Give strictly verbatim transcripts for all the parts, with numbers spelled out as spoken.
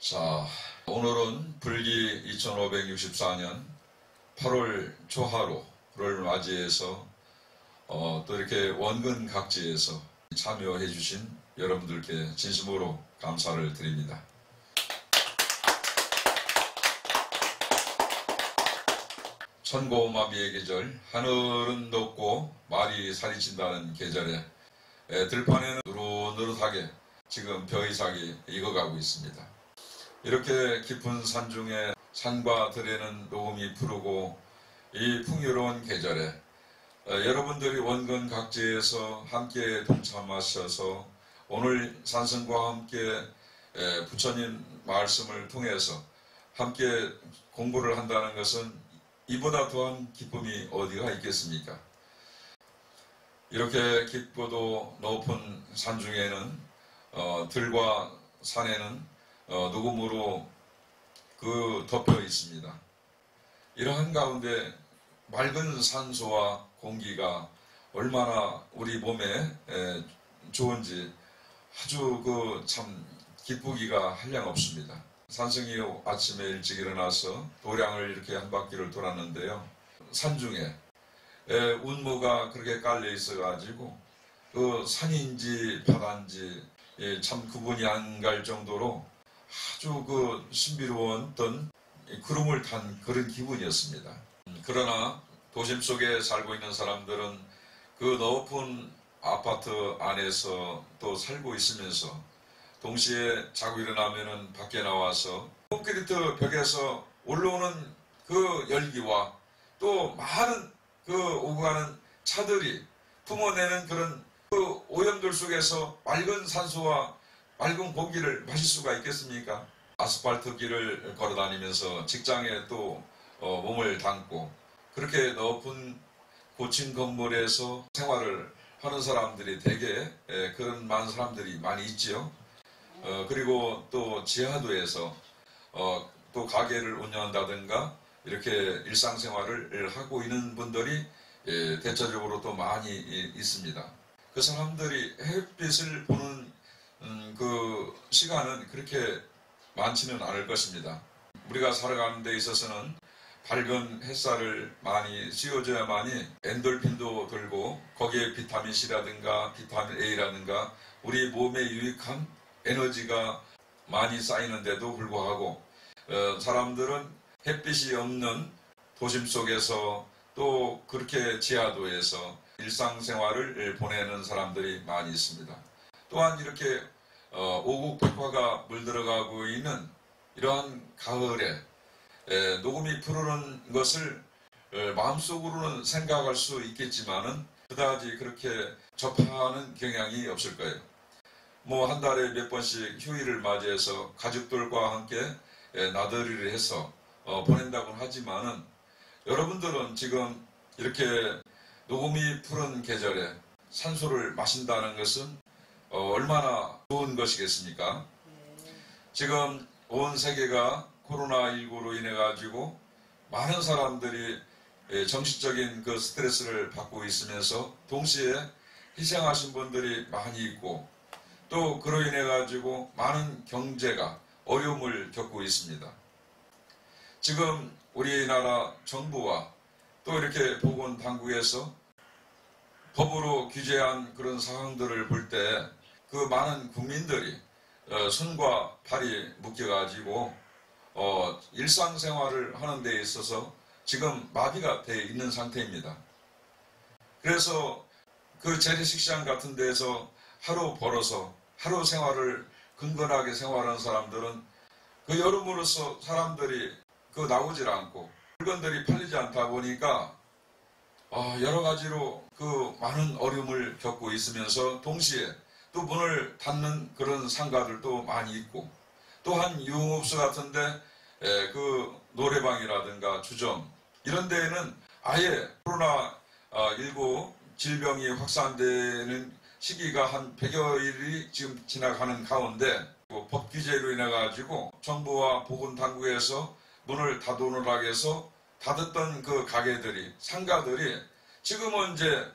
자, 오늘은 불기 이천오백육십사 년 팔월 초하루를 맞이해서 어, 또 이렇게 원근 각지에서 참여해 주신 여러분들께 진심으로 감사를 드립니다. 천고마비의 계절, 하늘은 높고 말이 살이 찐다는 계절에 에, 들판에는 누릇누릇하게 지금 벼이삭이 익어가고 있습니다. 이렇게 깊은 산중에 산과 들에는 녹음이 푸르고 이 풍요로운 계절에 에, 여러분들이 원근 각지에서 함께 동참하셔서 오늘 산성과 함께 에, 부처님 말씀을 통해서 함께 공부를 한다는 것은 이보다 더한 기쁨이 어디가 있겠습니까? 이렇게 깊고도 높은 산중에는 어, 들과 산에는 어, 녹음으로 그 덮여 있습니다. 이러한 가운데 맑은 산소와 공기가 얼마나 우리 몸에 에, 좋은지 아주 그 참 기쁘기가 한량없습니다. 산성이 아침에 일찍 일어나서 도량을 이렇게 한 바퀴를 돌았는데요. 산중에 에, 운무가 그렇게 깔려 있어가지고 그 산인지 바다인지 예, 참 구분이 안 갈 정도로 아주 그 신비로웠던 구름을 탄 그런 기분이었습니다. 그러나 도심 속에 살고 있는 사람들은 그 높은 아파트 안에서 또 살고 있으면서 동시에 자고 일어나면은 밖에 나와서 콘크리트 벽에서 올라오는 그 열기와 또 많은 그 오고 가는 차들이 품어내는 그런 그 오염들 속에서 맑은 산소와 맑은 공기를 마실 수가 있겠습니까? 아스팔트 길을 걸어 다니면서 직장에 또 어, 몸을 담고 그렇게 높은 고층 건물에서 생활을 하는 사람들이 대개 에, 그런 많은 사람들이 많이 있지요. 어, 그리고 또 지하도에서 어, 또 가게를 운영한다든가 이렇게 일상생활을 하고 있는 분들이 예, 대체적으로 또 많이 예, 있습니다. 그 사람들이 햇빛을 보는 음, 그 시간은 그렇게 많지는 않을 것입니다. 우리가 살아가는 데 있어서는 밝은 햇살을 많이 씌워줘야만이 엔돌핀도 들고 거기에 비타민C라든가 비타민 A라든가 우리 몸에 유익한 에너지가 많이 쌓이는데도 불구하고 어, 사람들은 햇빛이 없는 도심 속에서 또 그렇게 지하도에서 일상생활을 보내는 사람들이 많이 있습니다. 또한 이렇게 어, 오국백화가 물들어가고 있는 이러한 가을에 에, 녹음이 푸르는 것을 에, 마음속으로는 생각할 수 있겠지만은 그다지 그렇게 접하는 경향이 없을 거예요. 뭐 한 달에 몇 번씩 휴일을 맞이해서 가족들과 함께 에, 나들이를 해서 어, 보낸다고는 하지만은 여러분들은 지금 이렇게 녹음이 푸른 계절에 산소를 마신다는 것은 어, 얼마나 좋은 것이겠습니까? 지금 온 세계가 코로나십구로 인해 가지고 많은 사람들이 에, 정신적인 그 스트레스를 받고 있으면서 동시에 희생하신 분들이 많이 있고 또 그로 인해 가지고 많은 경제가 어려움을 겪고 있습니다. 지금 우리나라 정부와 또 이렇게 보건당국에서 법으로 규제한 그런 상황들을 볼 때 그 많은 국민들이 어, 손과 발이 묶여가지고 어, 일상생활을 하는 데 있어서 지금 마비가 되어 있는 상태입니다. 그래서 그 재래식당 같은 데에서 하루 벌어서 하루 생활을 근근하게 생활하는 사람들은 그 여름으로서 사람들이 그 나오질 않고 물건들이 팔리지 않다 보니까 어, 여러 가지로 그 많은 어려움을 겪고 있으면서 동시에 또 문을 닫는 그런 상가들도 많이 있고 또한 유흥업소 같은데 에, 그 노래방이라든가 주점 이런 데에는 아예 코로나십구 질병이 확산되는 시기가 한 백여 일이 지금 지나가는 가운데 법 규제로 인해 가지고 정부와 보건당국에서 문을 닫아놓으라고 해서 닫았던 그 가게들이 상가들이 지금은 이제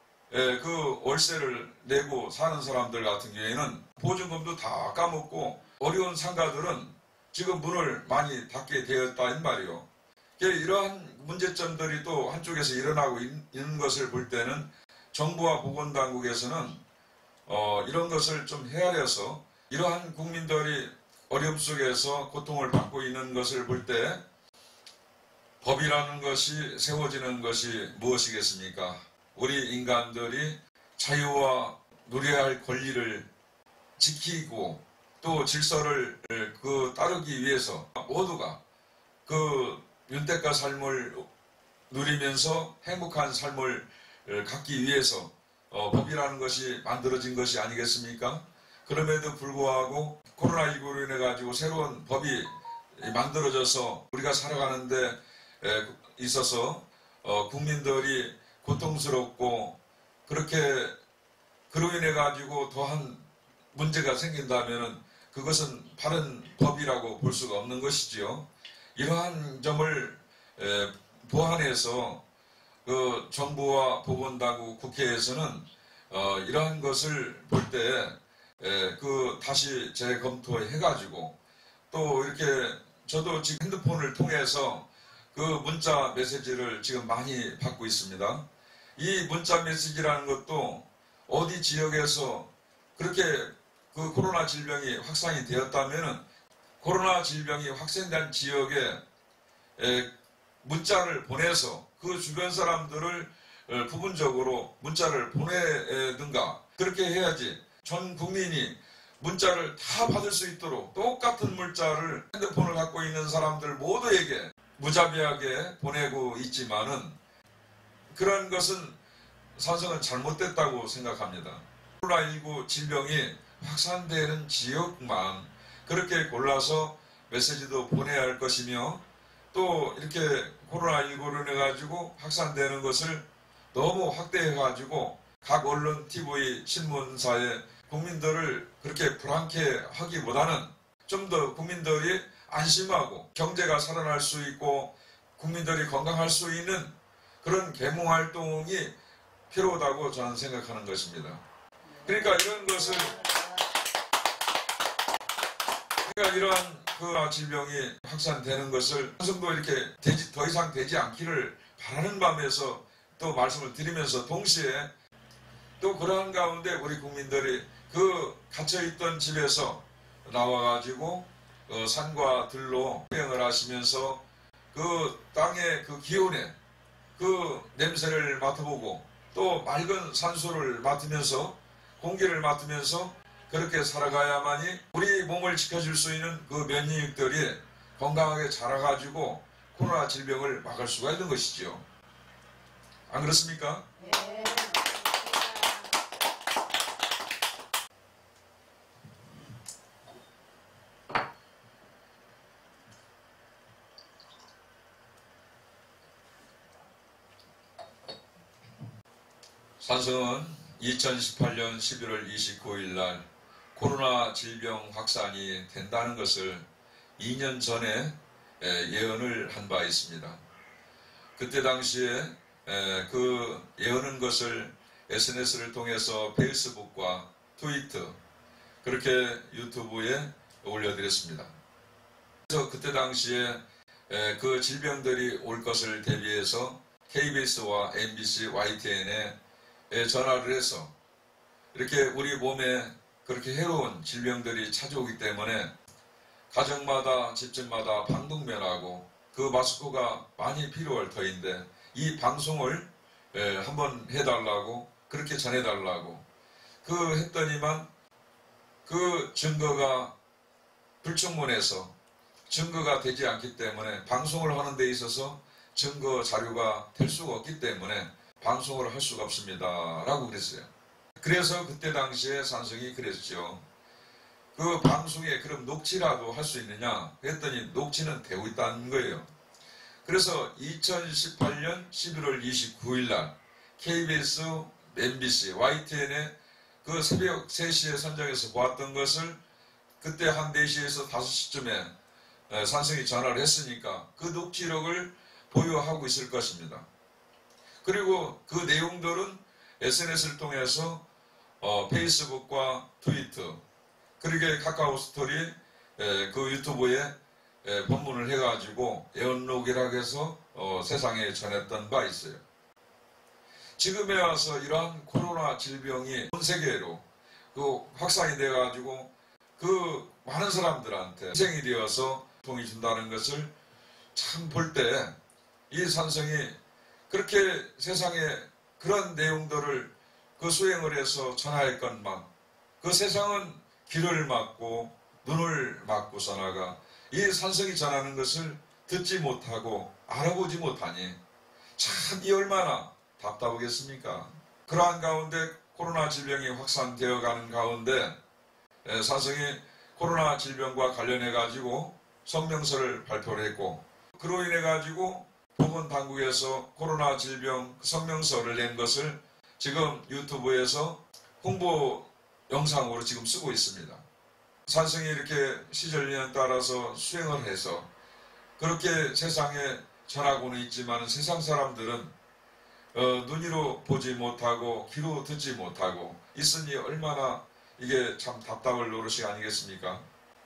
그 월세를 내고 사는 사람들 같은 경우에는 보증금도 다 까먹고 어려운 상가들은 지금 문을 많이 닫게 되었다 이 말이요. 이러한 문제점들이 또 한쪽에서 일어나고 있는 것을 볼 때는 정부와 보건당국에서는 어, 이런 것을 좀 헤아려서 이러한 국민들이 어려움 속에서 고통을 받고 있는 것을 볼 때 법이라는 것이 세워지는 것이 무엇이겠습니까? 우리 인간들이 자유와 누려야 할 권리를 지키고 또 질서를 그 따르기 위해서 모두가 그 윤택한 삶을 누리면서 행복한 삶을 갖기 위해서 어, 법이라는 것이 만들어진 것이 아니겠습니까? 그럼에도 불구하고 코로나십구로 인해 가지고 새로운 법이 만들어져서 우리가 살아가는데 있어서 어, 국민들이 고통스럽고 그렇게 그로 인해 가지고 더한 문제가 생긴다면 그것은 바른 법이라고 볼 수가 없는 것이지요. 이러한 점을 에, 보완해서 그 정부와 보건당국 국회에서는 어, 이러한 것을 볼 때 그 다시 재검토해가지고 또 이렇게 저도 지금 핸드폰을 통해서 그 문자 메시지를 지금 많이 받고 있습니다. 이 문자 메시지라는 것도 어디 지역에서 그렇게 그 코로나 질병이 확산이 되었다면 코로나 질병이 확산된 지역에 문자를 보내서 그 주변 사람들을 부분적으로 문자를 보내든가 그렇게 해야지 전 국민이 문자를 다 받을 수 있도록 똑같은 문자를 핸드폰을 갖고 있는 사람들 모두에게 무자비하게 보내고 있지만은 그런 것은 산성은 잘못됐다고 생각합니다. 코로나십구 질병이 확산되는 지역만 그렇게 골라서 메시지도 보내야 할 것이며 또 이렇게 코로나십구로 인해 가지고 확산되는 것을 너무 확대해 가지고 각 언론, 티비, 신문사에 국민들을 그렇게 불안케 하기보다는 좀 더 국민들이 안심하고 경제가 살아날 수 있고 국민들이 건강할 수 있는 그런 계몽활동이 필요하다고 저는 생각하는 것입니다. 그러니까 이런 것을 그러니까 이러한 그 질병이 확산되는 것을 한성도 이렇게 되지, 더 이상 되지 않기를 바라는 마음에서 또 말씀을 드리면서 동시에 또 그러한 가운데 우리 국민들이 그 갇혀있던 집에서 나와가지고 어, 산과 들로 여행을 하시면서 그 땅의 그 기온에 그 냄새를 맡아보고 또 맑은 산소를 맡으면서 공기를 맡으면서 그렇게 살아가야만이 우리 몸을 지켜줄 수 있는 그 면역력들이 건강하게 자라가지고 코로나 질병을 막을 수가 있는 것이지요. 안 그렇습니까? 네. 산성은 이천십팔 년 십일월 이십구일 날 코로나 질병 확산이 된다는 것을 이 년 전에 예언을 한 바 있습니다. 그때 당시에 그 예언한 것을 에스엔에스를 통해서 페이스북과 트위터 그렇게 유튜브에 올려드렸습니다. 그래서 그때 당시에 그 질병들이 올 것을 대비해서 케이비에스와 엠비씨, 와이티엔에 전화를 해서 이렇게 우리 몸에 그렇게 해로운 질병들이 찾아오기 때문에 가정마다 집집마다 방독면하고 그 마스크가 많이 필요할 터인데 이 방송을 한번 해달라고 그렇게 전해달라고 그 했더니만 그 증거가 불충분해서 증거가 되지 않기 때문에 방송을 하는 데 있어서 증거 자료가 될 수가 없기 때문에 방송을 할 수가 없습니다 라고 그랬어요. 그래서 그때 당시에 산성이 그랬죠. 그 방송에 그럼 녹취라도 할 수 있느냐 했더니 녹취는 되고 있다는 거예요. 그래서 이천십팔 년 십일월 이십구일 날 케이비에스, 엠비씨, 와이티엔에 그 새벽 세 시에 선정해서 보았던 것을 그때 한 네 시에서 다섯 시쯤에 산성이 전화를 했으니까 그 녹취록을 보유하고 있을 것입니다. 그리고 그 내용들은 에스엔에스를 통해서 어, 페이스북과 트위터 그리고 카카오 스토리 에, 그 유튜브에 에, 본문을 해가지고 예언록이라고 해서 어, 세상에 전했던 바 있어요. 지금에 와서 이러한 코로나 질병이 전 세계로 그 확산이 돼가지고 그 많은 사람들한테 희생이 되어서 통이 준다는 것을 참 볼 때 이 산성이 그렇게 세상에 그런 내용들을 그 수행을 해서 전하였건만 그 세상은 귀를 막고 눈을 막고서나가 이 산성이 전하는 것을 듣지 못하고 알아보지 못하니 참 이 얼마나 답답하겠습니까? 그러한 가운데 코로나 질병이 확산되어 가는 가운데 산성이 코로나 질병과 관련해 가지고 성명서를 발표를 했고 그로 인해 가지고 보건당국에서 코로나 질병 성명서를 낸 것을 지금 유튜브에서 홍보 영상으로 지금 쓰고 있습니다. 산성이 이렇게 시절에 따라서 수행을 해서 그렇게 세상에 전하고는 있지만 세상 사람들은 어, 눈으로 보지 못하고 귀로 듣지 못하고 있으니 얼마나 이게 참 답답할 노릇이 아니겠습니까?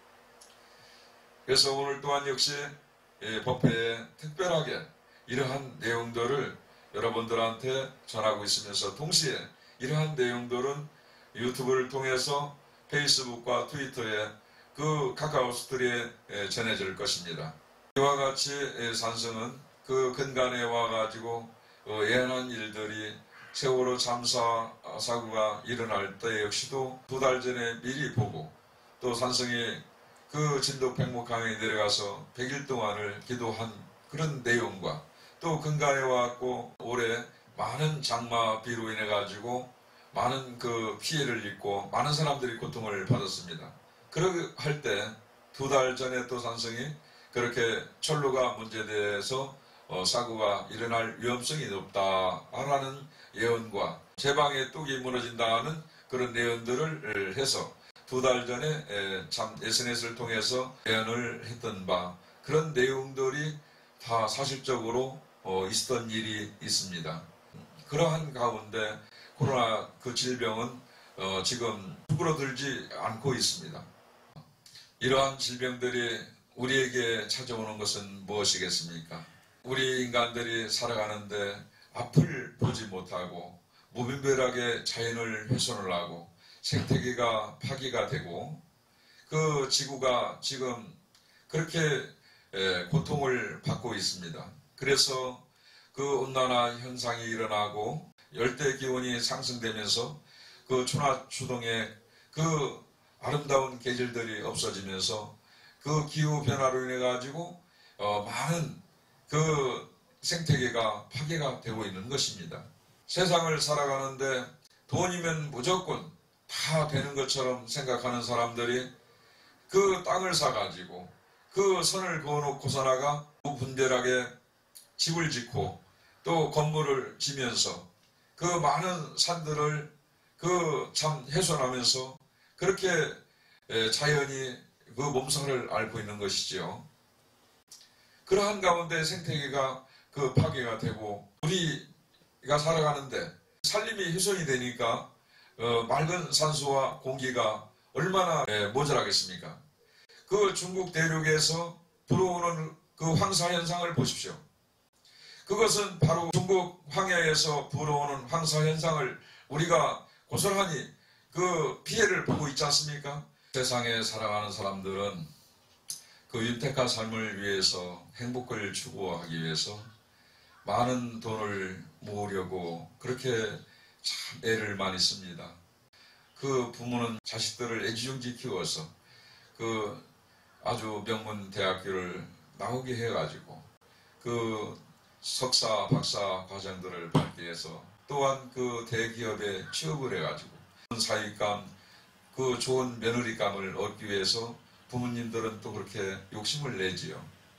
그래서 오늘 또한 역시 예, 법회에 특별하게 이러한 내용들을 여러분들한테 전하고 있으면서 동시에 이러한 내용들은 유튜브를 통해서 페이스북과 트위터에 그 카카오 스토리에 전해질 것입니다. 이와 같이 산성은 그 근간에 와가지고 예언한 일들이 세월호 참사 사고가 일어날 때 역시도 두 달 전에 미리 보고 또 산성이 그 진도 백목강에 내려가서 백 일 동안을 기도한 그런 내용과 또 근간에 와갖고 올해 많은 장마비로 인해 가지고 많은 그 피해를 입고 많은 사람들이 고통을 받았습니다. 그렇게 할 때 두 달 전에 또 산성이 그렇게 철로가 문제돼서 어, 사고가 일어날 위험성이 높다라는 예언과 제방의 뚝이 무너진다는 그런 예언들을 해서 두 달 전에 참 에스엔에스를 통해서 예언을 했던 바 그런 내용들이 다 사실적으로 어, 있었던 일이 있습니다. 그러한 가운데 코로나 그 질병은 어, 지금 쭈그러들지 않고 있습니다. 이러한 질병들이 우리에게 찾아오는 것은 무엇이겠습니까? 우리 인간들이 살아가는데 앞을 보지 못하고 무분별하게 자연을 훼손을 하고 생태계가 파괴가 되고 그 지구가 지금 그렇게 고통을 받고 있습니다. 그래서 그 온난화 현상이 일어나고 열대 기온이 상승되면서 그 초나 추동의 그 아름다운 계절들이 없어지면서 그 기후 변화로 인해 가지고 어 많은 그 생태계가 파괴가 되고 있는 것입니다. 세상을 살아가는데 돈이면 무조건 다 되는 것처럼 생각하는 사람들이 그 땅을 사가지고 그 선을 그어놓고서나가 분별하게 집을 짓고 또 건물을 지면서 그 많은 산들을 그 참 훼손하면서 그렇게 자연이 그 몸살을 앓고 있는 것이지요. 그러한 가운데 생태계가 그 파괴가 되고 우리가 살아가는데 산림이 훼손이 되니까 어, 맑은 산소와 공기가 얼마나 에, 모자라겠습니까? 그 중국 대륙에서 불어오는 그 황사 현상을 보십시오. 그것은 바로 중국 황야에서 불어오는 황사 현상을 우리가 고스란히 그 피해를 보고 있지 않습니까? 세상에 살아가는 사람들은 그 윤택한 삶을 위해서 행복을 추구하기 위해서 많은 돈을 모으려고 그렇게 참 애를 많이 씁니다. 그 부모는 자식들을 애지중지 키워서 그 아주 명문 대학교를 나오게 해가지고 그 석사, 박사 과정들을 받기 위해서 또한 그 대기업에 취업을 해가지고 사익감, 그 좋은 며느리감을 얻기 위해서 부모님들은 또 그렇게 욕심을 내지요.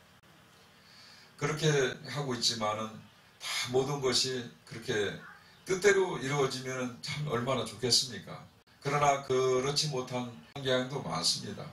그렇게 하고 있지만은 다 모든 것이 그렇게 뜻대로 이루어지면 참 얼마나 좋겠습니까? 그러나 그렇지 못한 경향도 많습니다.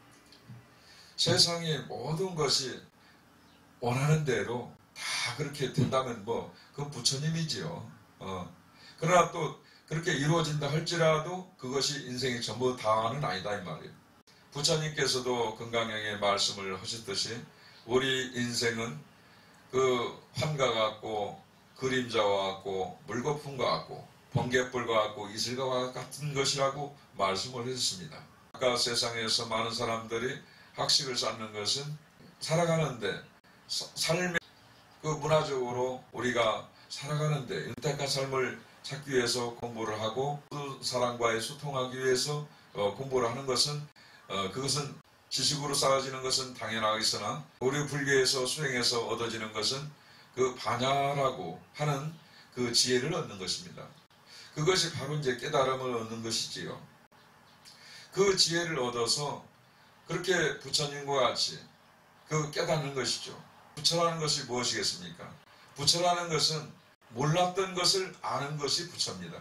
세상의 모든 것이 원하는 대로 다 그렇게 된다면 뭐 그건 부처님이지요. 어. 그러나 또 그렇게 이루어진다 할지라도 그것이 인생의 전부 다는 아니다 이 말이에요. 부처님께서도 건강형의 말씀을 하셨듯이 우리 인생은 그 환과 같고 그림자와 같고 물거품과 같고 번갯불과 같고 이슬과 같은 것이라고 말씀을 하셨습니다. 아까 세상에서 많은 사람들이 학식을 쌓는 것은 살아가는데 삶의 그 문화적으로 우리가 살아가는데 윤택한 삶을 찾기 위해서 공부를 하고 그 사람과의 소통하기 위해서 어, 공부를 하는 것은 어, 그것은 지식으로 쌓아지는 것은 당연하겠으나 우리 불교에서 수행해서 얻어지는 것은 그 반야라고 하는 그 지혜를 얻는 것입니다. 그것이 바로 이제 깨달음을 얻는 것이지요. 그 지혜를 얻어서 그렇게 부처님과 같이 그 깨닫는 것이죠. 부처라는 것이 무엇이겠습니까? 부처라는 것은 몰랐던 것을 아는 것이 부처입니다.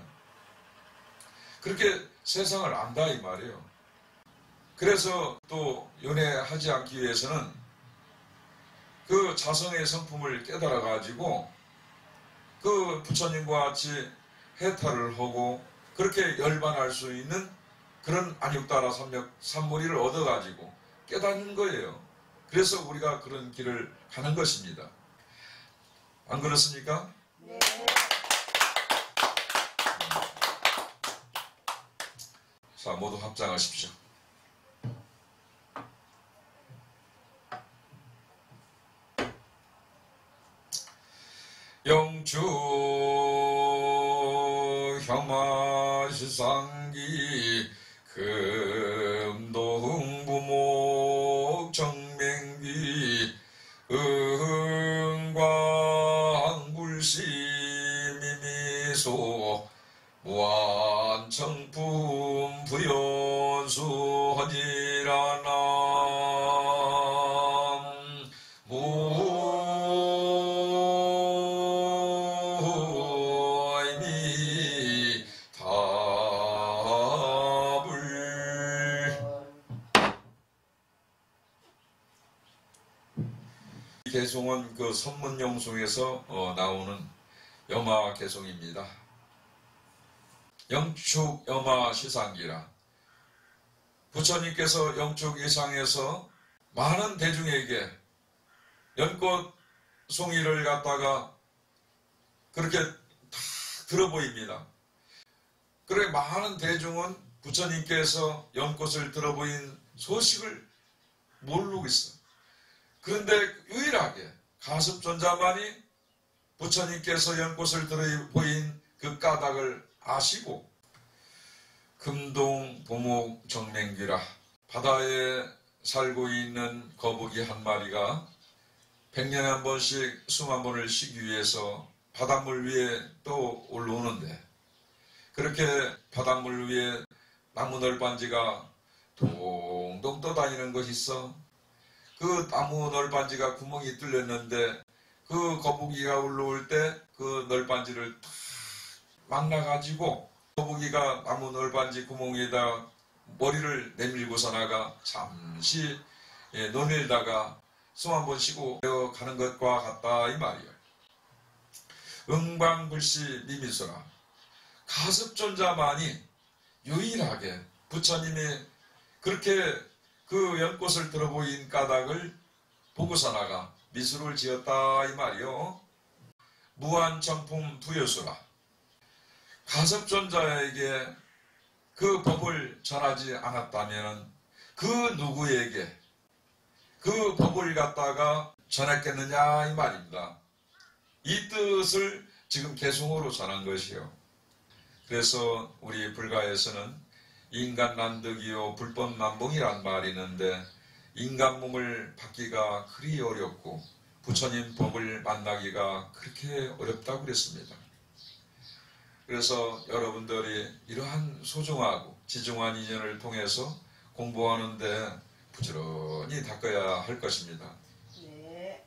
그렇게 세상을 안다 이 말이에요. 그래서 또 연애하지 않기 위해서는 그 자성의 성품을 깨달아 가지고 그 부처님과 같이 해탈을 하고 그렇게 열반할 수 있는 그런 안육다라 삼력 삼무리를 얻어 가지고 깨닫는 거예요. 그래서 우리가 그런 길을 가는 것입니다. 안 그렇습니까? 네. 자, 모두 합장하십시오. 영주 혐화시상기 금도흥부목 정맹귀 응광불시미미소 무한청품 부연수 허니라남 무이미 답을. 이 개송은 그 선문영송에서 어, 나오는 염화 개송입니다. 영축 염화 시상기라. 부처님께서 영축 이상에서 많은 대중에게 연꽃 송이를 갖다가 그렇게 다 들어 보입니다. 그래 많은 대중은 부처님께서 연꽃을 들어 보인 소식을 모르고 있어. 그런데 유일하게 가섭존자만이 부처님께서 연꽃을 들어 보인 그 까닭을 아시고 금동 보목 정맹귀라. 바다에 살고 있는 거북이 한 마리가 백년에 한 번씩 숨 한 번을 쉬기 위해서 바닷물 위에 또 올라오는데 그렇게 바닷물 위에 나무 널빤지가 동동 떠다니는 것이 있어. 그 나무 널빤지가 구멍이 뚫렸는데 그 거북이가 올라올 때 그 널빤지를 탁 막나가지고 거북이가 나무 널빤지 구멍에다 머리를 내밀고서 나가 잠시 예, 논일다가 숨 한 번 쉬고 가는 것과 같다 이 말이에요. 응방불시 미미소라. 가섭존자만이 유일하게 부처님이 그렇게 그 연꽃을 들어보인 까닭을 보고서 나가 미술을 지었다 이 말이요. 무한정품 부여수라. 가섭존자에게 그 법을 전하지 않았다면 그 누구에게 그 법을 갖다가 전했겠느냐 이 말입니다. 이 뜻을 지금 개송으로 전한 것이요. 그래서 우리 불가에서는 인간 난득이요 불법 난봉이란 말이 있는데 인간 몸을 받기가 그리 어렵고 부처님 법을 만나기가 그렇게 어렵다고 그랬습니다. 그래서 여러분들이 이러한 소중하고 지중한 인연을 통해서 공부하는데 부지런히 닦아야 할 것입니다. 네.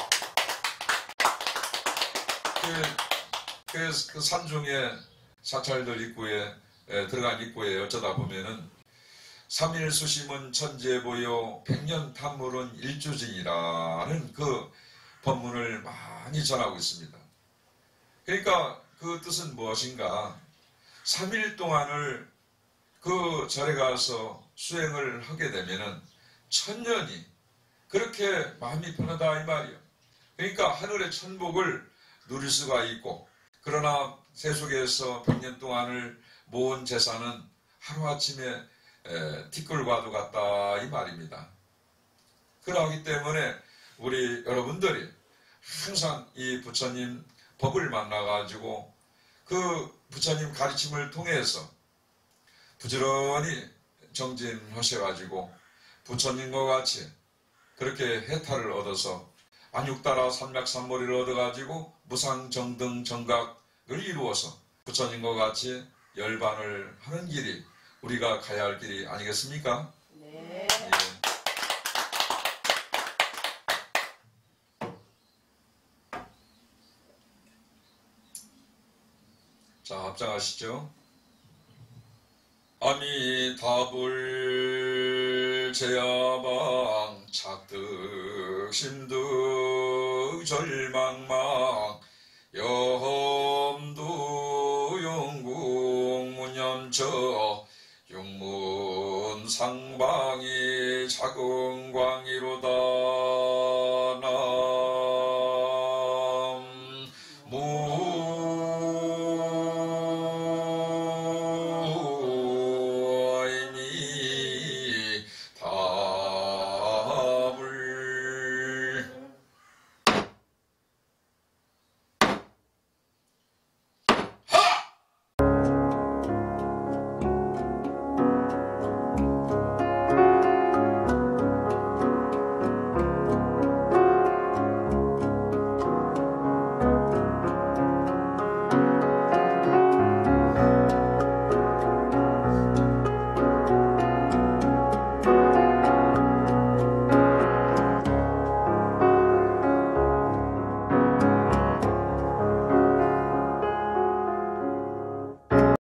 그, 그, 그 산중에 사찰들 입구에 에, 들어간 입구에 어쩌다 보면은 삼일수심은 천재보요 백년 탐물은 일주진이라는 그 법문을 많이 전하고 있습니다. 그러니까 그 뜻은 무엇인가? 삼 일 동안을 그 그 절에 가서 수행을 하게 되면은 천년이 그렇게 마음이 편하다 이 말이에요. 그러니까 하늘의 천복을 누릴 수가 있고, 그러나 세속에서 백 년 동안을 모은 재산은 하루아침에 티끌과도 같다 이 말입니다. 그러기 때문에 우리 여러분들이 항상 이 부처님 법을 만나가지고 그 부처님 가르침을 통해서 부지런히 정진하셔가지고 부처님과 같이 그렇게 해탈을 얻어서 안육따라 삼맥삼머리를 얻어가지고 무상정등 정각을 이루어서 부처님과 같이 열반을 하는 길이 우리가 가야 할 길이 아니겠습니까? 네. 예. 자, 합장하시죠. 아미타불 제야방 착득 심득 절망망 염두 용궁 문염처 용문 상방이 자궁광이로다.